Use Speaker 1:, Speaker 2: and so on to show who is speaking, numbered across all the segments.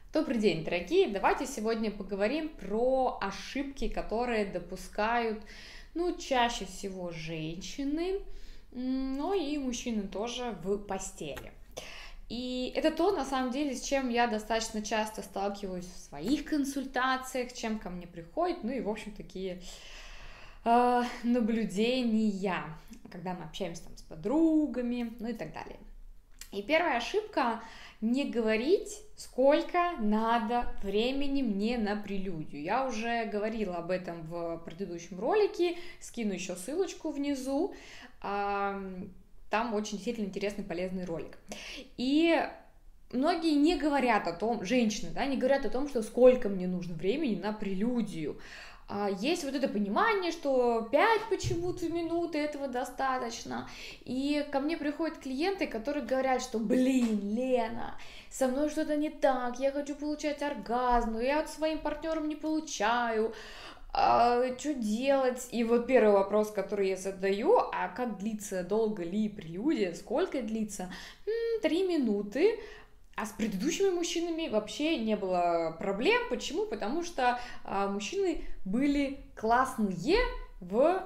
Speaker 1: Добрый день, дорогие! Давайте сегодня поговорим про ошибки, которые допускают, чаще всего женщины, но и мужчины тоже в постели. И это то, на самом деле, с чем я достаточно часто сталкиваюсь в своих консультациях, чем ко мне приходят, ну и, в общем, такие наблюдения, когда мы общаемся там с подругами, ну и так далее. И первая ошибка — не говорить, сколько надо времени мне на прелюдию. Я уже говорила об этом в предыдущем ролике, скину еще ссылочку внизу. Там очень сильно интересный, полезный ролик. И многие не говорят о том, женщины, да, не говорят о том, что сколько мне нужно времени на прелюдию. Есть вот это понимание, что 5 почему-то минут этого достаточно. И ко мне приходят клиенты, которые говорят, что, Лена, со мной что-то не так, я хочу получать оргазм, но я вот своим партнером не получаю. Что делать? И вот первый вопрос, который я задаю: а как длится, долго ли прелюдия, сколько длится? 3 минуты. А с предыдущими мужчинами вообще не было проблем. Почему? Потому что мужчины были классные вот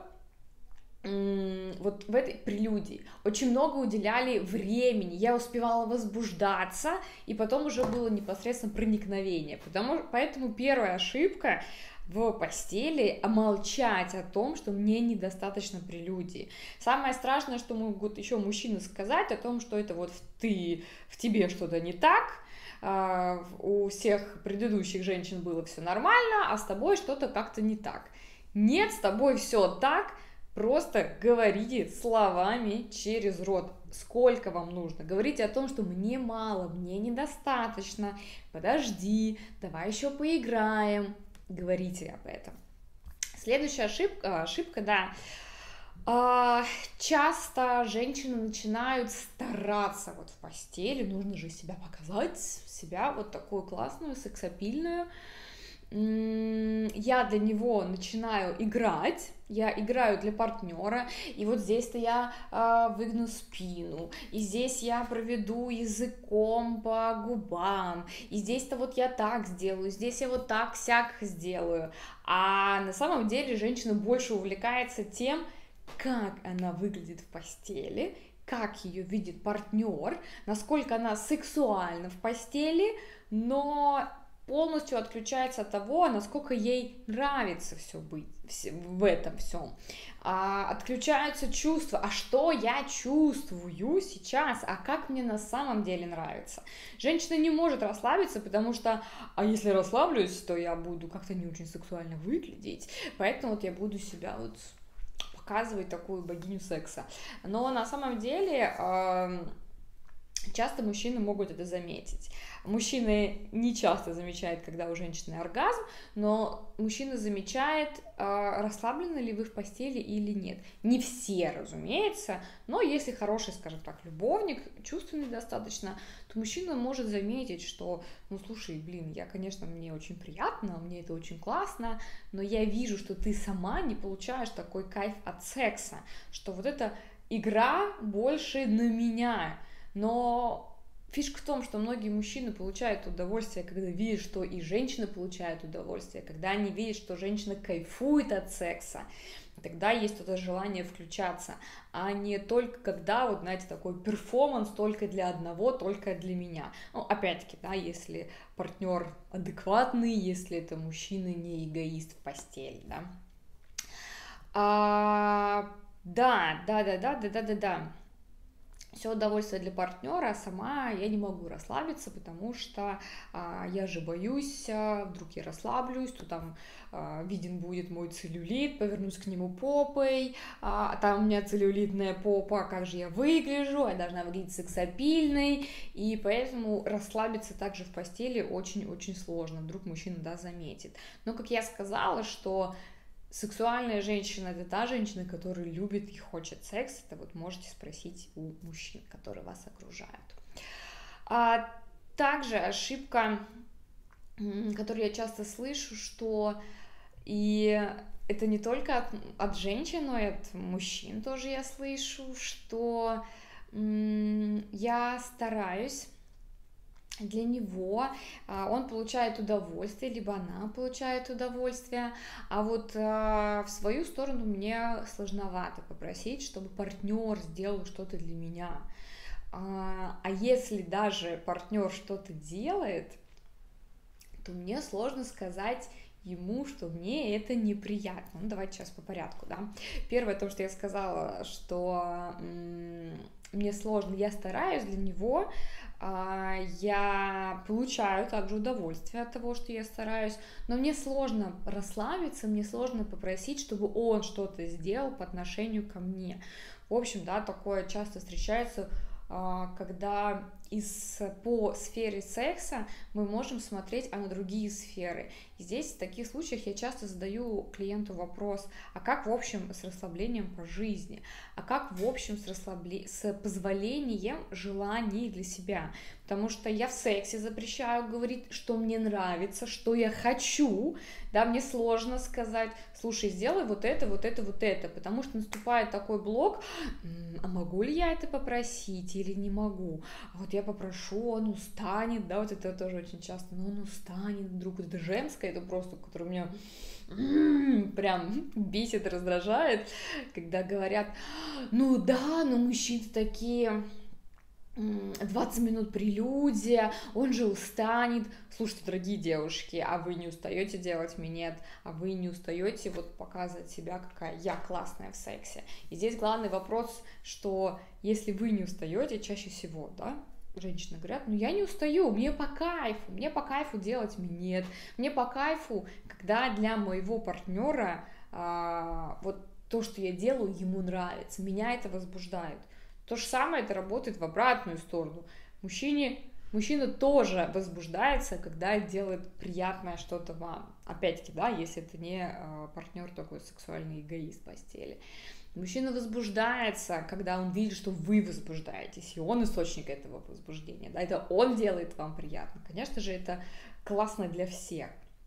Speaker 1: в этой прелюдии. Очень много уделяли времени. Я успевала возбуждаться, и потом уже было непосредственно проникновение. Поэтому первая ошибка в постели — молчать о том, что мне недостаточно прелюдии. Самое страшное, что могут еще мужчины сказать, о том, что это вот в тебе что-то не так, у всех предыдущих женщин было все нормально, а с тобой что-то как-то не так. Нет, с тобой все так, просто говорите словами через рот, сколько вам нужно. Говорите о том, что мне мало, мне недостаточно, подожди, давай еще поиграем. Говорите об этом. Следующая ошибка, да. Часто женщины начинают стараться вот в постели, нужно же себя показать, себя вот такую классную, сексапильную. Я для него начинаю играть, я играю для партнера, и вот здесь-то я выгну спину, и здесь я проведу языком по губам, и здесь-то вот я так сделаю, здесь я вот так-сяк сделаю. А на самом деле женщина больше увлекается тем, как она выглядит в постели, как ее видит партнер, насколько она сексуальна в постели, но полностью отключается от того, насколько ей нравится все быть в этом всем. Отключаются чувства. А что я чувствую сейчас? А как мне на самом деле нравится? Женщина не может расслабиться, потому что, если расслаблюсь, то я буду как-то не очень сексуально выглядеть. Поэтому вот я буду себя вот показывать такую богиню секса. Но на самом деле часто мужчины могут это заметить. Мужчины не часто замечают, когда у женщины оргазм, но мужчина замечает, расслаблены ли вы в постели или нет. Не все, разумеется, но если хороший, скажем так, любовник, чувственный достаточно, то мужчина может заметить, что, слушай, конечно, мне очень приятно, мне это очень классно, но я вижу, что ты сама не получаешь такой кайф от секса, что вот эта игра больше на меня. Но фишка в том, что многие мужчины получают удовольствие, когда видят, что и женщины получают удовольствие, когда они видят, что женщина кайфует от секса, тогда есть это желание включаться, а не только когда, вот знаете, такой перформанс только для одного, только для меня. Опять-таки, да, если партнер адекватный, если это мужчина не эгоист в постели, да. Да. Все удовольствие для партнера, а сама я не могу расслабиться, потому что я же боюсь, вдруг я расслаблюсь, то там виден будет мой целлюлит, повернусь к нему попой, а там у меня целлюлитная попа, как же я выгляжу, я должна выглядеть сексапильной, и поэтому расслабиться также в постели очень-очень сложно, вдруг мужчина, заметит. Но, как я сказала, что сексуальная женщина — это та женщина, которая любит и хочет секс. Это вот можете спросить у мужчин, которые вас окружают. Также ошибка, которую я часто слышу, что и это не только от женщин, но и от мужчин тоже я слышу, что я стараюсь для него он получает удовольствие, либо она получает удовольствие, а вот в свою сторону мне сложновато попросить, чтобы партнер сделал что-то для меня. А если даже партнер что-то делает, то мне сложно сказать ему, что мне это неприятно. Ну, давайте сейчас по порядку, да. Первое, то, что я сказала, что мне сложно, я стараюсь для него, я получаю также удовольствие от того, что я стараюсь, но мне сложно расслабиться, мне сложно попросить, чтобы он что-то сделал по отношению ко мне. В общем, да, такое часто встречается, когда по сфере секса мы можем смотреть на другие сферы. И здесь в таких случаях я часто задаю клиенту вопрос, а как в общем с расслаблением по жизни, а как в общем с позволением желаний для себя, потому что я в сексе запрещаю говорить, что мне нравится, что я хочу, да, мне сложно сказать, слушай, сделай вот это, вот это, вот это, потому что наступает такой блок, а могу ли я это попросить или не могу, а вот я попрошу, он устанет, да, вот это тоже очень часто, но он устанет, вдруг это женское, это просто, которое меня прям бесит, раздражает, когда говорят, ну да, но мужчины такие, 20 минут прелюдия, он же устанет. Слушайте, дорогие девушки, а вы не устаете делать минет, а вы не устаете вот показывать себя, какая я классная в сексе. И здесь главный вопрос, что если вы не устаете, чаще всего, да, женщины говорят, ну я не устаю, мне по кайфу делать минет, мне по кайфу, когда для моего партнера вот то, что я делаю, ему нравится, меня это возбуждает. То же самое это работает в обратную сторону. Мужчина тоже возбуждается, когда делает приятное что-то вам. Опять-таки, да, если это не партнер такой сексуальный эгоист в постели. Мужчина возбуждается, когда он видит, что вы возбуждаетесь, и он источник этого возбуждения, да, это он делает вам приятно. Конечно же, это классно для всех.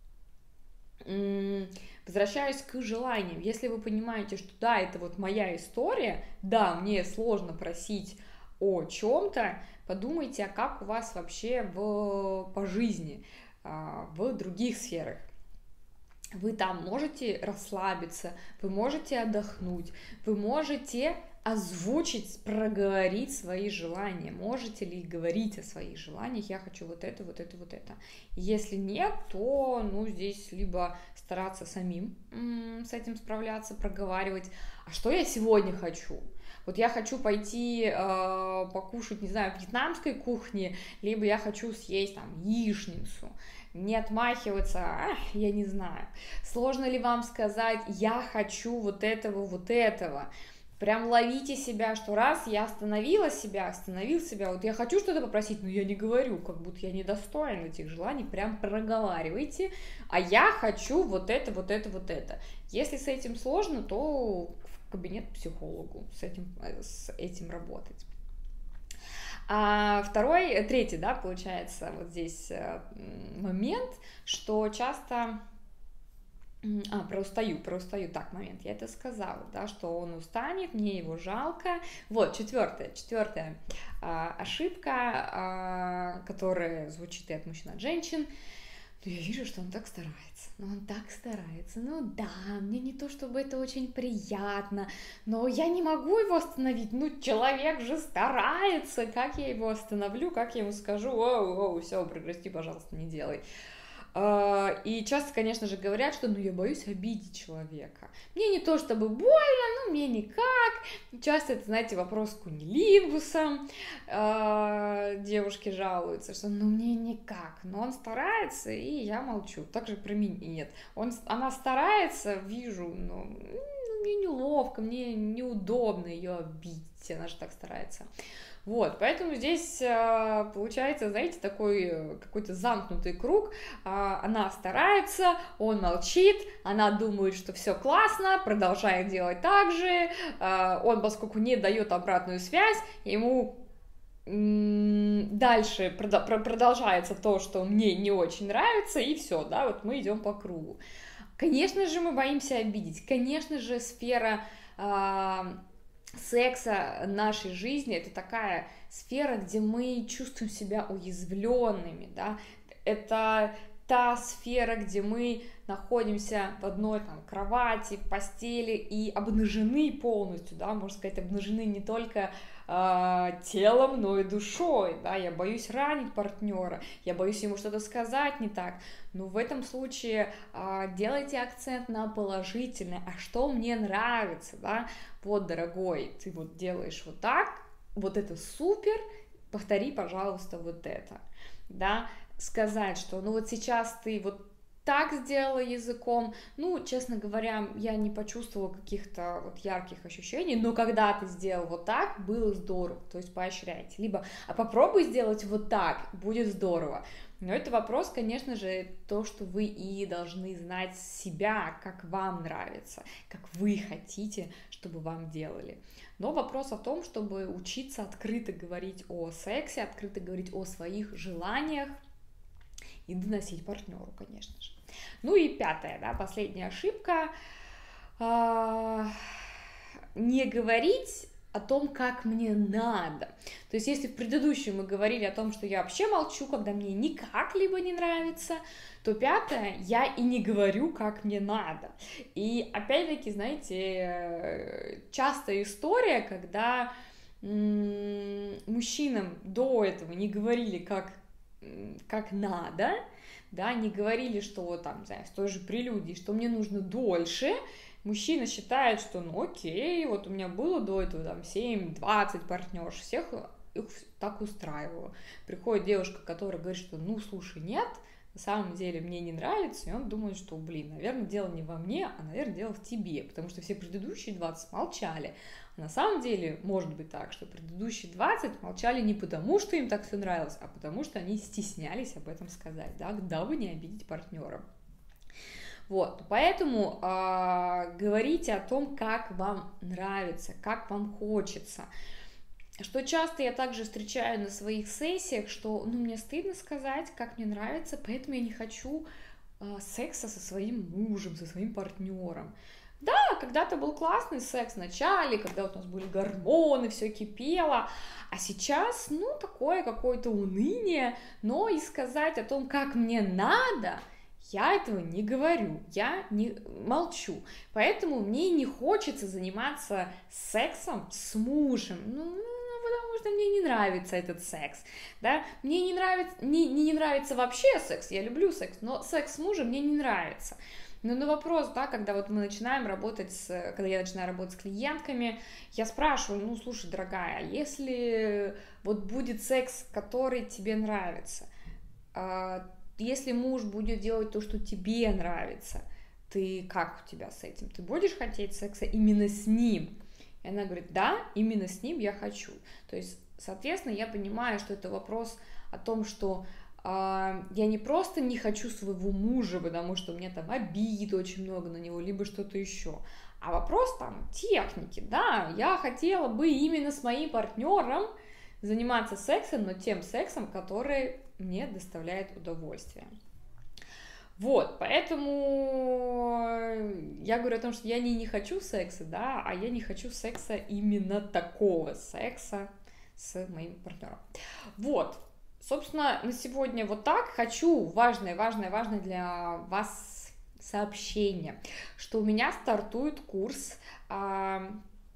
Speaker 1: Возвращаюсь к желаниям. Если вы понимаете, что да, это вот моя история, да, мне сложно просить о чем-то, подумайте, а как у вас вообще по жизни, в других сферах. Вы там можете расслабиться, вы можете отдохнуть, вы можете озвучить, проговорить свои желания. Можете ли говорить о своих желаниях, я хочу вот это, вот это, вот это. Если нет, то, ну, здесь либо стараться самим с этим справляться, проговаривать, а что я сегодня хочу? Вот я хочу пойти покушать, не знаю, вьетнамской кухни, либо я хочу съесть там яичницу. Не отмахиваться, я не знаю. Сложно ли вам сказать, я хочу вот этого, вот этого? Прям ловите себя, что раз я остановил себя, вот я хочу что-то попросить, но я не говорю, как будто я недостоин этих желаний, прям проговаривайте, а я хочу вот это, вот это, вот это. Если с этим сложно, то в кабинет к психологу с этим работать. Третий, да, получается, вот здесь момент, что часто... про устаю, так, момент, я это сказала, да, что он устанет, мне его жалко. Вот, четвертая ошибка, которая звучит и от мужчин, и от женщин. Ну, я вижу, что он так старается, ну да, мне не то, чтобы это очень приятно, но я не могу его остановить, ну, человек же старается, как я его остановлю, как я ему скажу, все, прекрати, пожалуйста, не делай. И часто, конечно же, говорят, что я боюсь обидеть человека. Мне не то чтобы больно, но мне никак. Часто это, знаете, вопрос к куннилингусам. Девушки жалуются, что мне никак. Но он старается, и я молчу. Также про меня нет. Она старается, вижу, но мне неловко, мне неудобно ее обидеть. Она же так старается. Вот, поэтому здесь получается, знаете, такой какой-то замкнутый круг. Она старается, он молчит, она думает, что все классно, продолжает делать так же. Он, поскольку не дает обратную связь, ему дальше продолжается то, что мне не очень нравится, и все, да, вот мы идем по кругу. Конечно же, мы боимся обидеть, конечно же, сфера секса нашей жизни это такая сфера, где мы чувствуем себя уязвленными, да, это та сфера, где мы находимся в одной там кровати, постели и обнажены полностью, да, можно сказать, обнажены не только телом, но и душой, да, я боюсь ранить партнера, я боюсь ему что-то сказать не так, но в этом случае делайте акцент на положительное, а что мне нравится, да, вот, дорогой, ты вот делаешь вот так, вот это супер, повтори, пожалуйста, вот это, да, сказать, что ну вот сейчас ты вот так сделала языком, ну, честно говоря, я не почувствовала каких-то вот ярких ощущений, но когда ты сделал вот так, было здорово, то есть поощряйте, либо, а попробуй сделать вот так, будет здорово, но это вопрос, конечно же, то, что вы и должны знать себя, как вам нравится, как вы хотите, чтобы вам делали. Но вопрос о том, чтобы учиться открыто говорить о сексе, открыто говорить о своих желаниях и доносить партнеру, конечно же. Ну и пятая, да, последняя ошибка. Не говорить о том, как мне надо. То есть, если в предыдущем мы говорили о том, что я вообще молчу, когда мне никак либо не нравится, то пятое, я и не говорю, как мне надо. И опять-таки, знаете, частая история, когда мужчинам до этого не говорили, как надо, да, не говорили, что там, не знаю, с той же прелюдии, что мне нужно дольше, мужчина считает, что ну окей, вот у меня было до этого там 7-20 партнерш, всех их так устраивало. Приходит девушка, которая говорит, что ну слушай, нет, на самом деле мне не нравится, и он думает, что, блин, наверное, дело не во мне, а, наверное, дело в тебе, потому что все предыдущие 20 молчали. А на самом деле, может быть так, что предыдущие 20 молчали не потому, что им так все нравилось, а потому что они стеснялись об этом сказать, да, дабы не обидеть партнера. Вот, поэтому говорите о том, как вам нравится, как вам хочется. Что часто я также встречаю на своих сессиях, что ну, мне стыдно сказать, как мне нравится, поэтому я не хочу секса со своим мужем, со своим партнером. Да, когда-то был классный секс в начале, когда вот у нас были гормоны, все кипело, а сейчас, ну, такое какое-то уныние, но и сказать о том, как мне надо, я этого не говорю, я не молчу, поэтому мне не хочется заниматься сексом с мужем, потому что мне не нравится этот секс, да, мне не нравится вообще секс, я люблю секс, но секс с мужем мне не нравится. Но на вопрос, да, когда вот мы начинаем работать когда я начинаю работать с клиентками, я спрашиваю, ну, слушай, дорогая, если вот будет секс, который тебе нравится, если муж будет делать то, что тебе нравится, ты как у тебя с этим? Ты будешь хотеть секса именно с ним? И она говорит, да, именно с ним я хочу. То есть, соответственно, я понимаю, что это вопрос о том, что я не просто не хочу своего мужа, потому что у меня там обид очень много на него, либо что-то еще, а вопрос там техники, да, я хотела бы именно с моим партнером заниматься сексом, но тем сексом, который мне доставляет удовольствие. Вот, поэтому я говорю о том, что я не хочу секса, да, а я не хочу секса именно такого секса с моим партнером. Вот. Собственно, на сегодня вот так. Хочу важное для вас сообщение, что у меня стартует курс по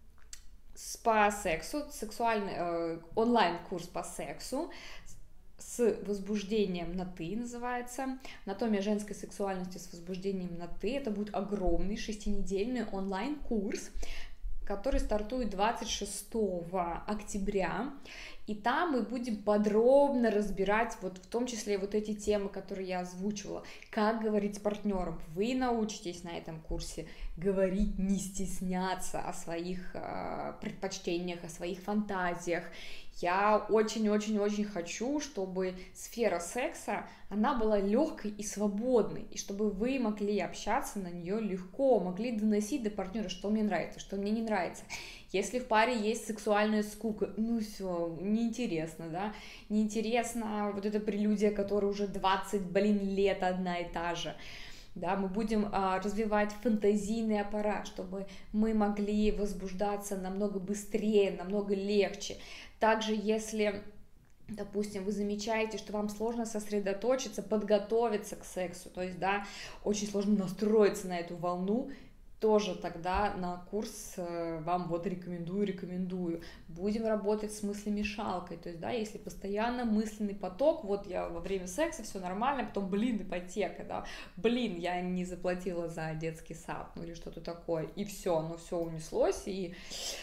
Speaker 1: сексу, онлайн-курс по сексу с возбуждением на «ты» называется, «Анатомия женской сексуальности с возбуждением на «ты». Это будет огромный 6-недельный онлайн-курс, который стартует 26 октября, и там мы будем подробно разбирать вот в том числе вот эти темы, которые я озвучивала, как говорить с партнером. Вы научитесь на этом курсе говорить, не стесняться о своих предпочтениях, о своих фантазиях. Я очень-очень-очень хочу, чтобы сфера секса, она была легкой и свободной, и чтобы вы могли общаться на нее легко, могли доносить до партнера, что мне нравится, что мне не нравится. Если в паре есть сексуальная скука, ну все, неинтересно, да, неинтересно вот эта прелюдия, которая уже 20, лет одна и та же. да, мы будем развивать фантазийный аппарат, чтобы мы могли возбуждаться намного быстрее, намного легче. Также, если, допустим, вы замечаете, что вам сложно сосредоточиться, подготовиться к сексу, то есть, да, очень сложно настроиться на эту волну, тоже тогда на курс вам вот рекомендую. Будем работать с мыслемешалкой, то есть, да, если постоянно мысленный поток, вот я во время секса, все нормально, потом, блин, ипотека, да, блин, я не заплатила за детский сад, ну или что-то такое, и все, ну все унеслось, и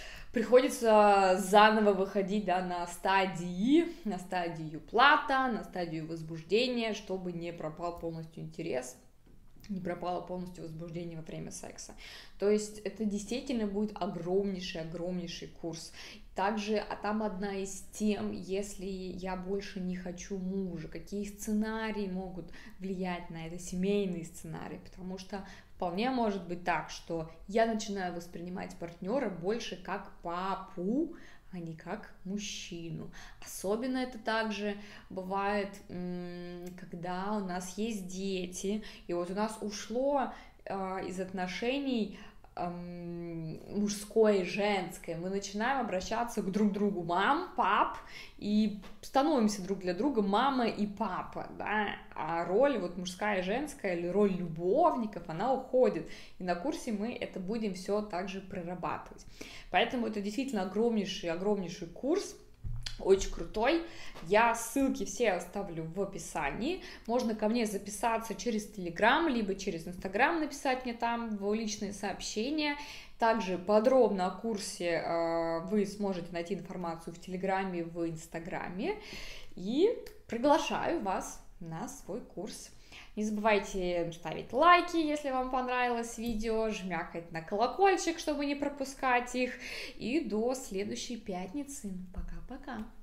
Speaker 1: приходится заново выходить, да, на стадию плата, на стадию возбуждения, чтобы не пропал полностью интерес, не пропало полностью возбуждение во время секса. То есть это действительно будет огромнейший курс. Также, там одна из тем, если я больше не хочу мужа, какие сценарии могут влиять на это, семейные сценарии, потому что вполне может быть так, что я начинаю воспринимать партнера больше как папу, а не как мужчину. Особенно это также бывает, когда у нас есть дети, и вот у нас ушло из отношений мужское и женское, мы начинаем обращаться к друг другу мам, пап, и становимся друг для друга мама и папа, да, а роль вот мужская и женская, или роль любовников, она уходит, и на курсе мы это будем все также прорабатывать. Поэтому это действительно огромнейший курс, очень крутой. Я ссылки все оставлю в описании. Можно ко мне записаться через Telegram, либо через Instagram написать мне там в личные сообщения. Также подробно о курсе вы сможете найти информацию в Телеграме, в Инстаграме. И приглашаю вас на свой курс. Не забывайте ставить лайки, если вам понравилось видео, жмякать на колокольчик, чтобы не пропускать их. И до следующей пятницы. Пока-пока.